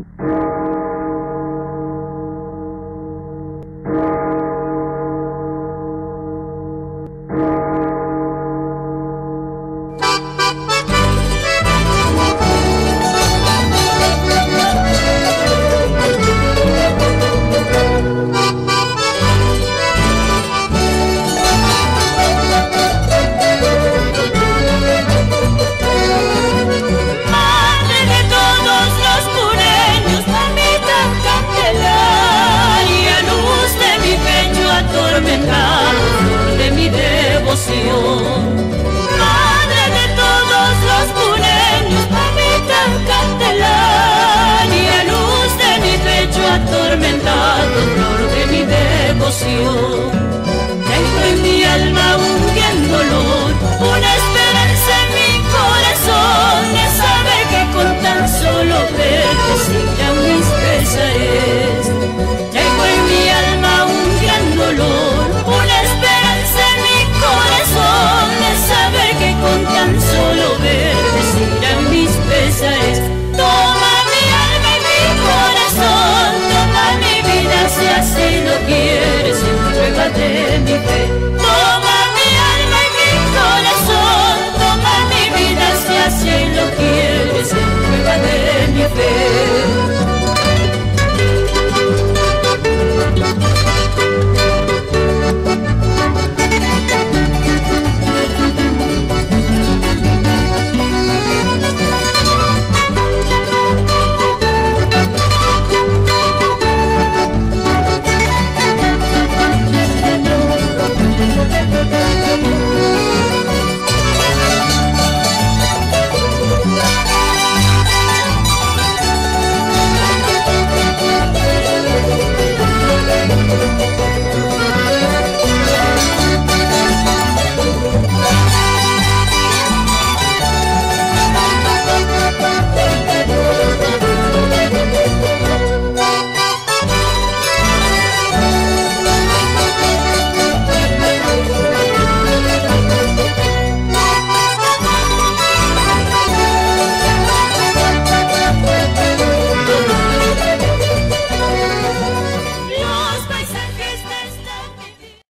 Madre de todos los puneños, mamita Candelaria, luz de mi pecho atormentado, flor de mi devoción. Tengo en mi alma un gran dolor, una esperanza en mi corazón, de saber que con tan solo verte sigan mis pesares. Tengo en mi alma un gran dolor, una esperanza en mi corazón, de saber que con tan solo verte serán mis pesares. Toma mi alma y mi corazón, toma mi vida si así lo quieres, en prueba de mi fe. Toma mi alma y mi corazón, toma mi vida si así lo quieres, en prueba de mi fe.